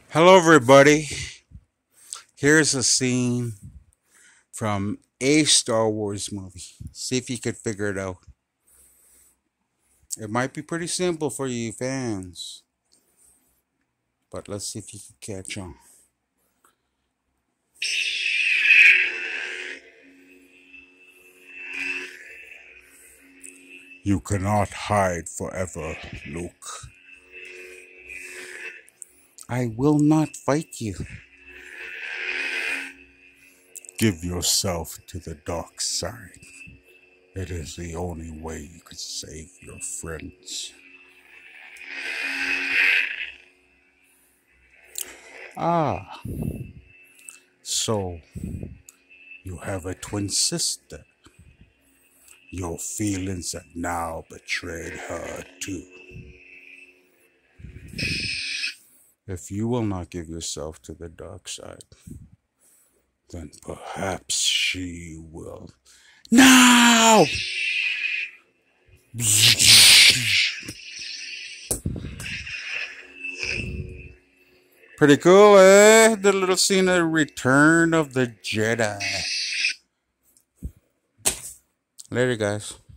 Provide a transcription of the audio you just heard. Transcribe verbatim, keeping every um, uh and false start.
Hello, everybody. Here's a scene from a Star Wars movie. See if you could figure it out. It might be pretty simple for you fans, but let's see if you can catch on. You cannot hide forever, Luke. I will not fight you. Give yourself to the dark side. It is the only way you can save your friends. Ah, so you have a twin sister. Your feelings have now betrayed her too. If you will not give yourself to the dark side, then perhaps she will. Now! Pretty cool, eh? The little scene of Return of the Jedi. Later, guys.